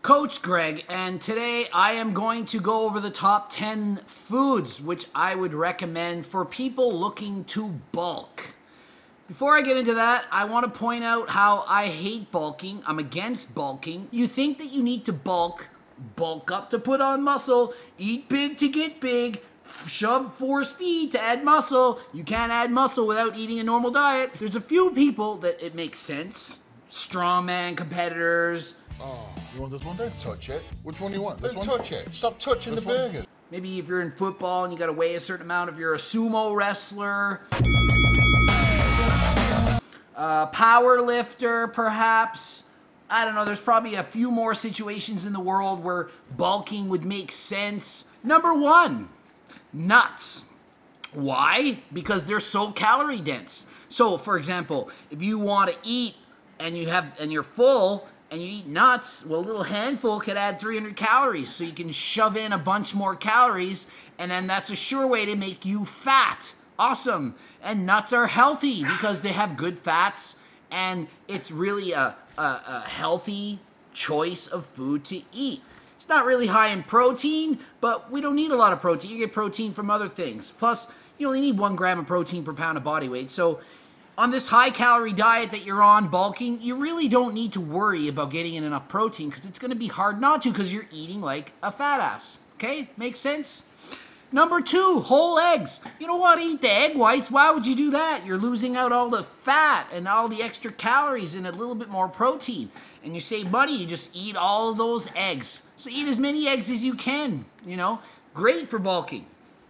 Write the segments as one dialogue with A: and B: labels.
A: Coach Greg, and today I am going to go over the top 10 foods which I would recommend for people looking to bulk. Before I get into that, I want to point out how I hate bulking. I'm against bulking. You think that you need to bulk up to put on muscle, eat big to get big, shove force feed to add muscle. You can't add muscle without eating a normal diet. There's a few people that it makes sense. Strongman competitors.
B: Oh, you want this one? Don't touch it. Which one do you want?
C: Don't touch it. Stop touching the burger.
A: Maybe if you're in football and you gotta weigh a certain amount, if you're a sumo wrestler, power lifter, perhaps. I don't know, there's probably a few more situations in the world where bulking would make sense. Number one, nuts. Why? Because they're so calorie dense. So, for example, if you want to eat and you're full and you eat nuts, well, a little handful could add 300 calories. So you can shove in a bunch more calories, and then that's a sure way to make you fat. Awesome. And nuts are healthy because they have good fats, and it's really a healthy choice of food to eat. It's not really high in protein, but we don't need a lot of protein. You get protein from other things. Plus, you only need 1 gram of protein per pound of body weight. So on this high-calorie diet that you're on, bulking, you really don't need to worry about getting in enough protein because it's going to be hard not to because you're eating like a fat ass. Okay? Makes sense? Number two, whole eggs. You don't want to eat the egg whites. Why would you do that? You're losing out all the fat and all the extra calories and a little bit more protein. And you save money, you just eat all of those eggs. So eat as many eggs as you can, you know. Great for bulking.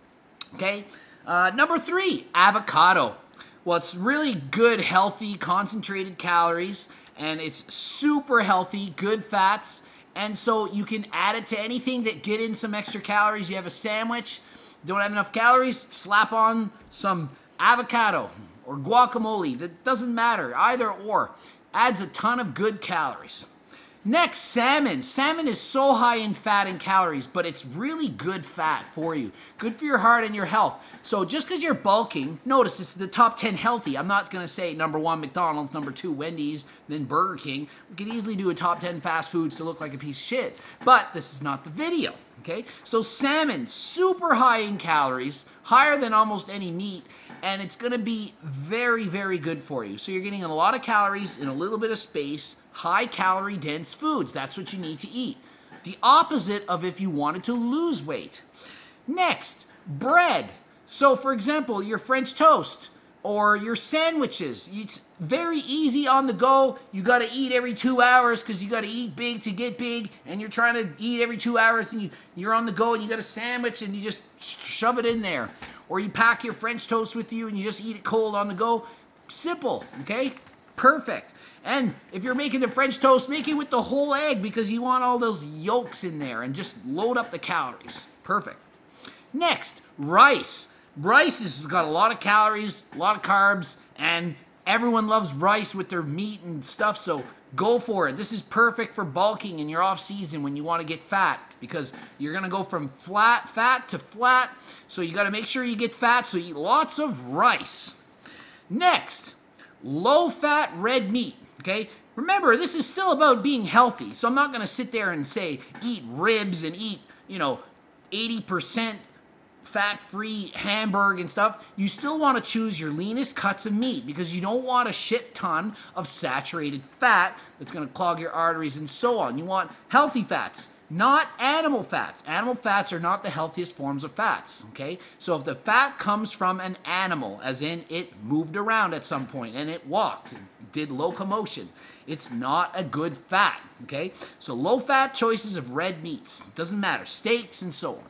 A: Okay? Number three, avocado. Well, it's really good, healthy, concentrated calories, and it's super healthy, good fats, and so you can add it to anything that get in some extra calories. You have a sandwich, don't have enough calories, slap on some avocado or guacamole. That doesn't matter, either or. Adds a ton of good calories. Next, salmon. Salmon is so high in fat and calories, but it's really good fat for you. Good for your heart and your health. So just because you're bulking, notice this is the top 10 healthy. I'm not going to say number 1 McDonald's, number 2 Wendy's, then Burger King. We could easily do a top 10 fast foods to look like a piece of shit. But this is not the video, okay? So salmon, super high in calories, higher than almost any meat, and it's going to be very, very good for you. So you're getting a lot of calories in a little bit of space, high calorie dense foods. That's what you need to eat. The opposite of if you wanted to lose weight. Next, bread. So for example, your French toast or your sandwiches. It's very easy on the go. You got to eat every 2 hours because you got to eat big to get big, and you're trying to eat every 2 hours, and you're on the go and you got a sandwich and you just shove it in there. Or you pack your French toast with you and you just eat it cold on the go. Simple, okay? Perfect. And if you're making the French toast, make it with the whole egg because you want all those yolks in there and just load up the calories. Perfect. Next, rice. Rice has got a lot of calories, a lot of carbs, and everyone loves rice with their meat and stuff, so go for it. This is perfect for bulking in your off season when you want to get fat because you're going to go from fat to flat, so you got to make sure you get fat, so eat lots of rice. Next, low-fat red meat. Okay, remember, this is still about being healthy, so I'm not going to sit there and say eat ribs and eat, 80% fat-free hamburger and stuff. You still want to choose your leanest cuts of meat because you don't want a shit ton of saturated fat that's going to clog your arteries and so on. You want healthy fats, not animal fats. Animal fats are not the healthiest forms of fats, okay? So if the fat comes from an animal, as in it moved around at some point and it walked, did locomotion, it's not a good fat, okay? So low-fat choices of red meats. Doesn't matter. Steaks and so on.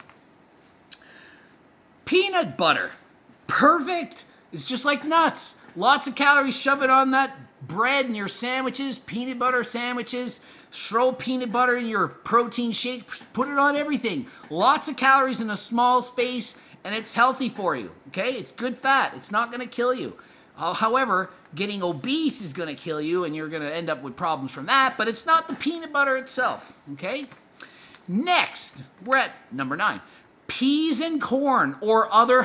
A: Peanut butter. Perfect. It's just like nuts. Lots of calories. Shove it on that bread and your sandwiches, peanut butter sandwiches. Throw peanut butter in your protein shake. Put it on everything. Lots of calories in a small space, and it's healthy for you, okay? It's good fat. It's not going to kill you. However, getting obese is going to kill you, and you're going to end up with problems from that, but it's not the peanut butter itself, okay? Next, we're at number 9. Peas and corn or other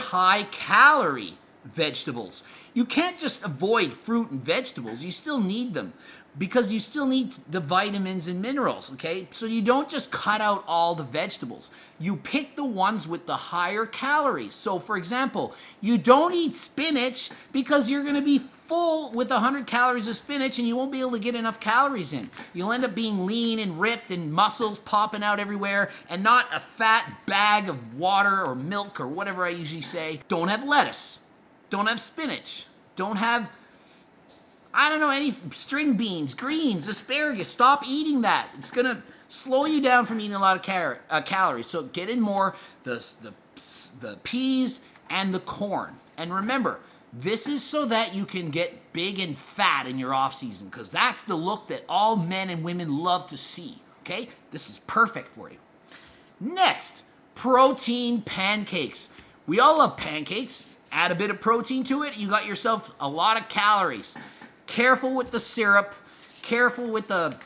A: high-calorie vegetables. You can't just avoid fruit and vegetables. You still need them. because you still need the vitamins and minerals, okay? So you don't just cut out all the vegetables. You pick the ones with the higher calories. So for example, you don't eat spinach because you're gonna be full with 100 calories of spinach and you won't be able to get enough calories in. You'll end up being lean and ripped and muscles popping out everywhere and not a fat bag of water or milk or whatever I usually say. Don't have lettuce. Don't have spinach. Don't have, I don't know, any string beans, greens, asparagus. Stop eating that. It's going to slow you down from eating a lot of calories. So get in more the peas and the corn. And remember, this is so that you can get big and fat in your off season, because that's the look that all men and women love to see, okay? This is perfect for you. Next, protein pancakes. We all love pancakes. Add a bit of protein to it, you got yourself a lot of calories. Careful with the syrup. Careful with the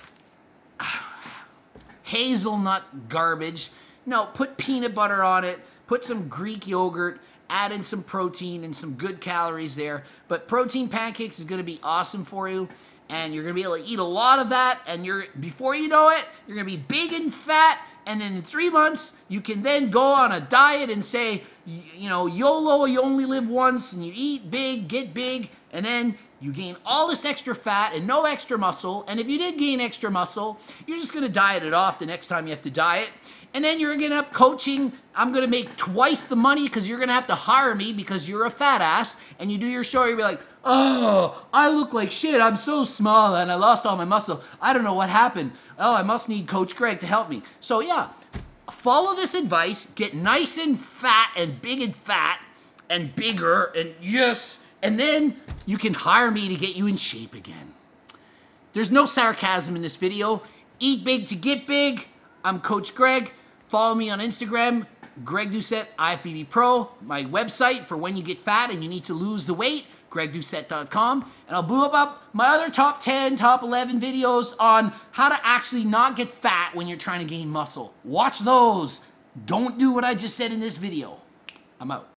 A: hazelnut garbage. No, put peanut butter on it. Put some Greek yogurt. Add in some protein and some good calories there. But protein pancakes is going to be awesome for you. And you're going to be able to eat a lot of that. And before you know it, you're going to be big and fat. And then in 3 months, you can then go on a diet and say, you know, YOLO, you only live once. And you eat big, get big. And then you gain all this extra fat and no extra muscle. And if you did gain extra muscle, you're just going to diet it off the next time you have to diet. And then you're going to up coaching. I'm going to make twice the money because you're going to have to hire me because you're a fat ass. And you do your show, you'll be like, oh, I look like shit. I'm so small and I lost all my muscle. I don't know what happened. Oh, I must need Coach Greg to help me. So yeah, follow this advice. Get nice and fat and bigger and yes. And then you can hire me to get you in shape again. There's no sarcasm in this video. Eat big to get big. I'm Coach Greg. Follow me on Instagram, Greg Doucette, IFBB Pro. My website for when you get fat and you need to lose the weight, gregdoucette.com. And I'll blow up my other top 10, top 11 videos on how to actually not get fat when you're trying to gain muscle. Watch those. Don't do what I just said in this video. I'm out.